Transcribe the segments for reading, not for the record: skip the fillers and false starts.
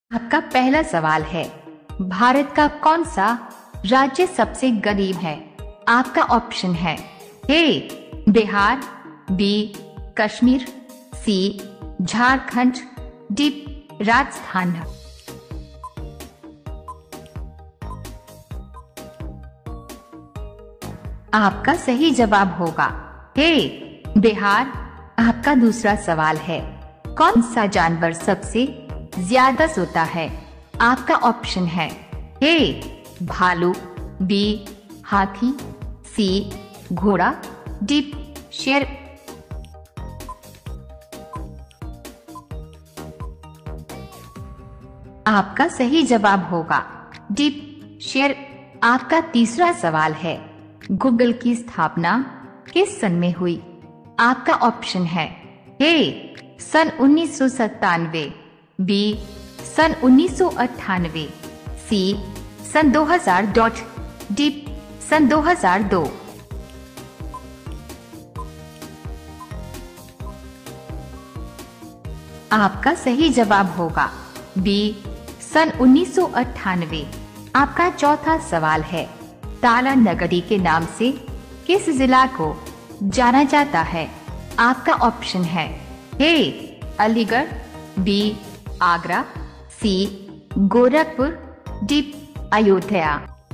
आपका पहला सवाल है, भारत का कौन सा राज्य सबसे गरीब है? आपका ऑप्शन है A Bihar, B Kashmir, C Jharkhand, D Rajasthan. आपका सही जवाब होगा ए बिहार। आपका दूसरा सवाल है, कौन सा जानवर सबसे ज्यादा सोता है? आपका ऑप्शन है ए भालू, बी हाथी, सी घोड़ा, डी शेर। आपका सही जवाब होगा डी शेर। आपका तीसरा सवाल है, गूगल की स्थापना किस सन में हुई? आपका ऑप्शन है ए सन 1997, बी सन 1998, सी सन 2000, डी सन 2002। आपका सही जवाब होगा बी सन 1998। आपका चौथा सवाल है, ताला नगरी के नाम से किस जिला को जाना जाता है? आपका ऑप्शन है A Aligarh, B Agra, C Gorakhpur, D Ayodhya.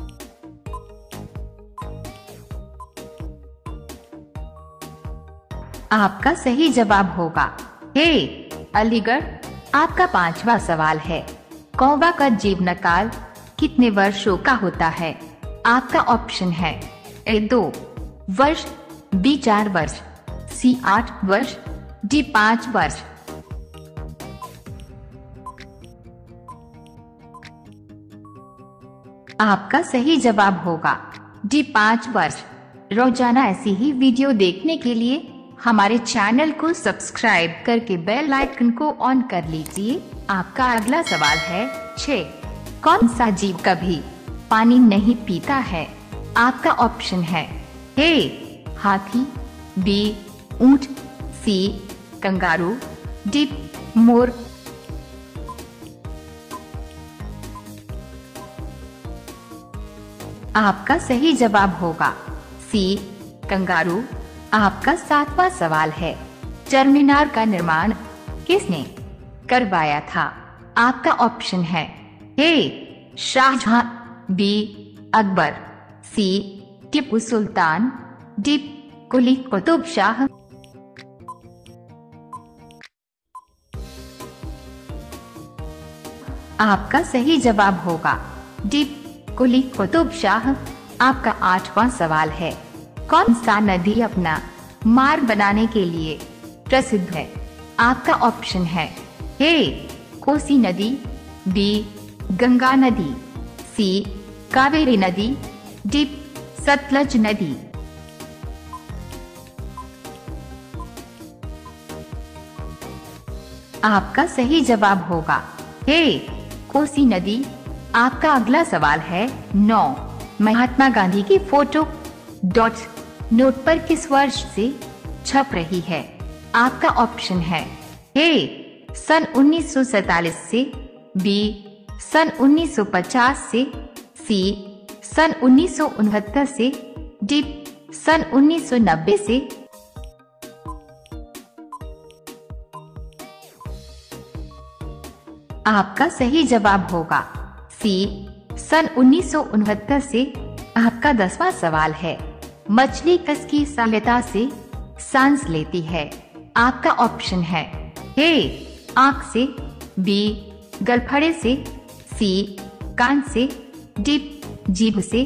आपका सही जवाब होगा ए अलीगढ़। आपका पांचवा सवाल है, कौवा का जीवन काल कितने वर्षों का होता है? आपका ऑप्शन है ए 2 वर्ष, बी 4 वर्ष, सी 8 वर्ष, डी 5 वर्ष। आपका सही जवाब होगा डी 5 वर्ष। रोजाना ऐसी ही वीडियो देखने के लिए हमारे चैनल को सब्सक्राइब करके बेल आइकन को ऑन कर लीजिए। आपका अगला सवाल है 6, कौन सा जीव कभी पानी नहीं पीता है? आपका ऑप्शन है ए हाथी, बी ऊंट, सी कंगारू, डी मोर। आपका सही जवाब होगा सी कंगारू। आपका सातवां सवाल है, चारमीनार का निर्माण किसने करवाया था? आपका ऑप्शन है A Shahjahan, B Akbar, C Tipu Sultan, D Quli Qutub Shah. आपका सही जवाब होगा डी कुली कुतुब शाह। आपका आठवां सवाल है, कौन सा नदी अपना मार्ग बनाने के लिए प्रसिद्ध है? आपका ऑप्शन है ए कोसी नदी, बी गंगा नदी, सी कावेरी नदी, डी सतलज नदी। आपका सही जवाब होगा ए कोसी नदी। आपका अगला सवाल है 9, महात्मा गांधी की फोटो नोट पर किस वर्ष से छप रही है? आपका ऑप्शन है ए सन 1947 से, बी सन 1950 से, सी सन 1969 से, डी सन 1990 से। आपका सही जवाब होगा सी सन 1969 से। आपका 10वां सवाल है, मछली किसकी सहायता से सांस लेती है? आपका ऑप्शन है ए आंख से, बी गलफड़े से, सी कान से, डी जीभ से।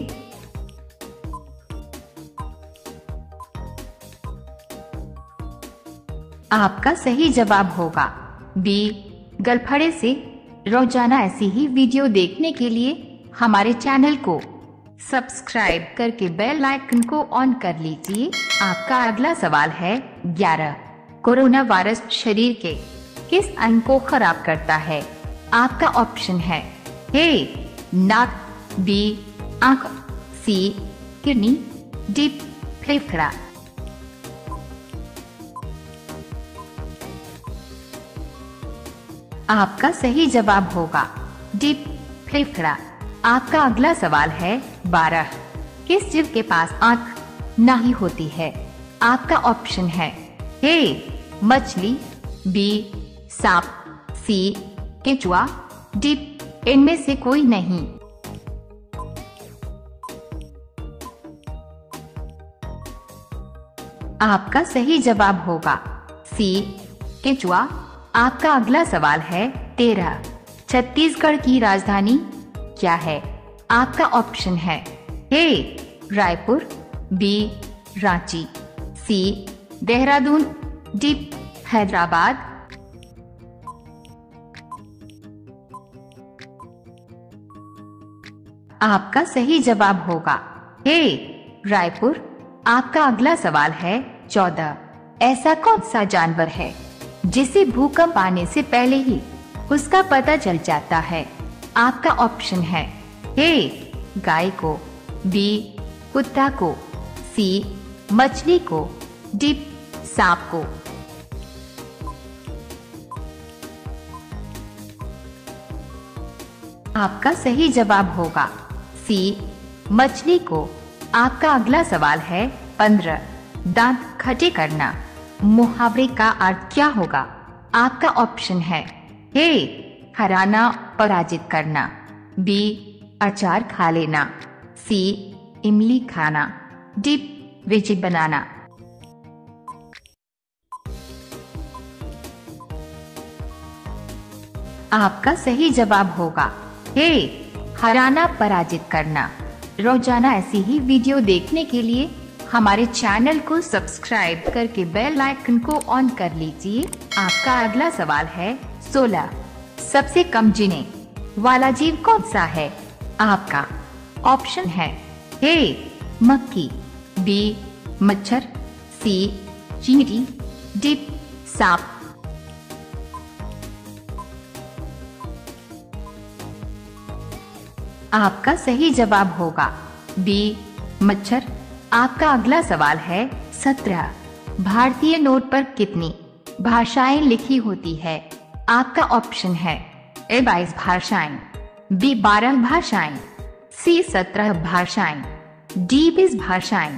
आपका सही जवाब होगा बी गलफड़े से। रोजाना ऐसी ही वीडियो देखने के लिए हमारे चैनल को सब्सक्राइब करके बेल आइकन को ऑन कर लीजिए। आपका अगला सवाल है 11, कोरोना वायरस शरीर के किस अंग को खराब करता है? आपका ऑप्शन है ए नाक, बी आंख, सी किडनी, डी फेफड़ा। आपका सही जवाब होगा डी फेफड़ा। आपका अगला सवाल है 12। किस जीव के पास आँख नहीं होती है? आपका ऑप्शन है ए मछली, बी सांप, सी केंचुआ, डी इनमें से कोई नहीं। आपका सही जवाब होगा सी केंचुआ। आपका अगला सवाल है 13। छत्तीसगढ़ की राजधानी क्या है? आपका ऑप्शन है A Raipur, B Ranchi, C Dehradun, D Hyderabad. आपका सही जवाब होगा ए रायपुर। आपका अगला सवाल है 14। ऐसा कौन सा जानवर है जिसे भूकंप आने से पहले ही उसका पता चल जाता है? आपका ऑप्शन है ए गाय को, बी कुत्ता को, सी मछली को, डी सांप को। आपका सही जवाब होगा सी मछली को। आपका अगला सवाल है 15। दांत खट्टे करना मुहावरे का अर्थ क्या होगा? आपका ऑप्शन है ए हराना पराजित करना, बी अचार खा लेना, सी इमली खाना, डी विजय बनाना। आपका सही जवाब होगा ए हराना पराजित करना। रोजाना ऐसी ही वीडियो देखने के लिए हमारे चैनल को सब्सक्राइब करके बेल आइकन को ऑन कर लीजिए। आपका अगला सवाल है 16। सबसे कम जीने वाला जीव कौन सा है? आपका ऑप्शन है ए मक्खी, बी मच्छर, सी चींटी, डी सांप। आपका सही जवाब होगा बी मच्छर। आपका अगला सवाल है 17। भारतीय नोट पर कितनी भाषाएं लिखी होती है? आपका ऑप्शन है ए 22 भाषाएं, बी 12 भाषाएं, सी 17 भाषाएं, डी 20 भाषाएं।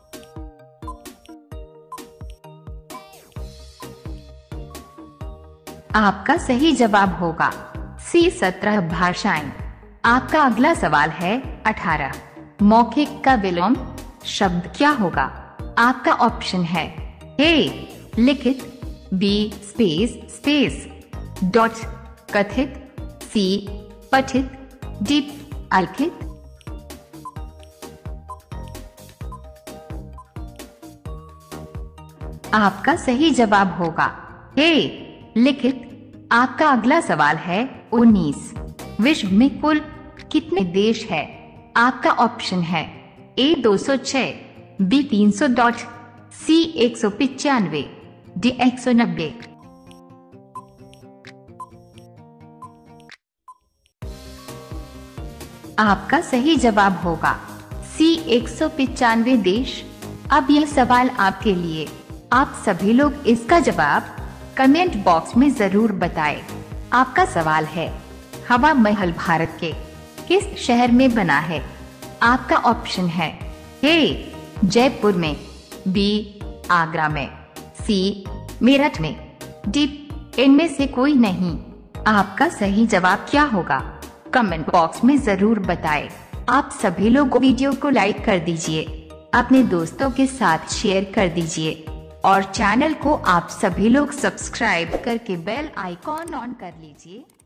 आपका सही जवाब होगा सी 17 भाषाएं। आपका अगला सवाल है 18। मौखिक का विलोम शब्द क्या होगा? आपका ऑप्शन है ए लिखित, बी स्पेस स्पेस डॉट कथित, सी पठित, डी अलिखित। आपका सही जवाब होगा ए लिखित। आपका अगला सवाल है 19। विश्व में कुल कितने देश है? आपका ऑप्शन है ए 206, बी 300, सी 195, डी 190। आपका सही जवाब होगा सी 195 देश। अब यह सवाल आपके लिए। आप सभी लोग इसका जवाब कमेंट बॉक्स में जरूर बताएं। आपका सवाल है हवा महल भारत के किस शहर में बना है? आपका ऑप्शन है ए जयपुर में, बी आगरा में, सी मेरठ में, डी इनमें से कोई नहीं। आपका सही जवाब क्या होगा? कमेंट बॉक्स में जरूर बताएं। आप सभी लोग वीडियो को लाइक कर दीजिए, अपने दोस्तों के साथ शेयर कर दीजिए और चैनल को आप सभी लोग सब्सक्राइब करके बेल आइकॉन ऑन कर लीजिए।